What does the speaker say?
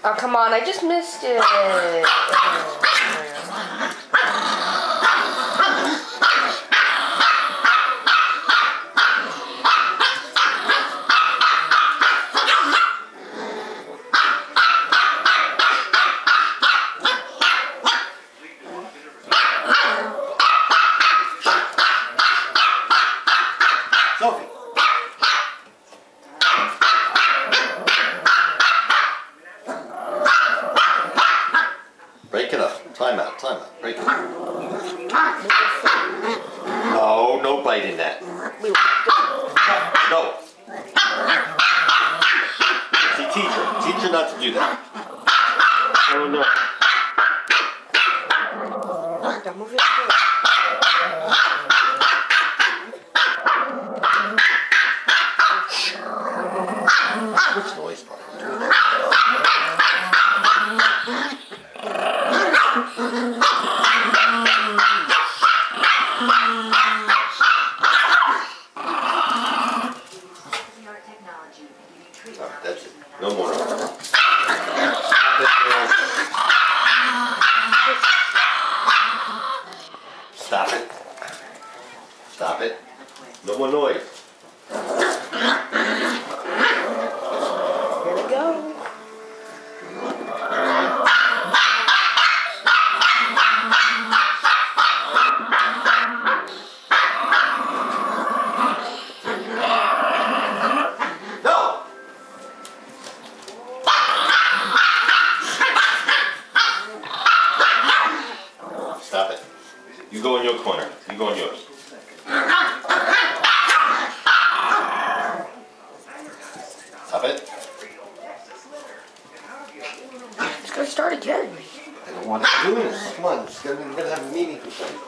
Oh, come on, I just missed it. Sophie. Break it up. Time out. Break it up. No, no biting that. No. See, teach her not to do that. Oh no. Don't move your foot. Which noise part? Alright, that's it. No more. Stop it. Stop it. No more noise. Here we go. Stop it. You go in your corner. You go in yours. Stop it. It's gonna start again. I don't want to do this. Come on, we're gonna have a meeting for something.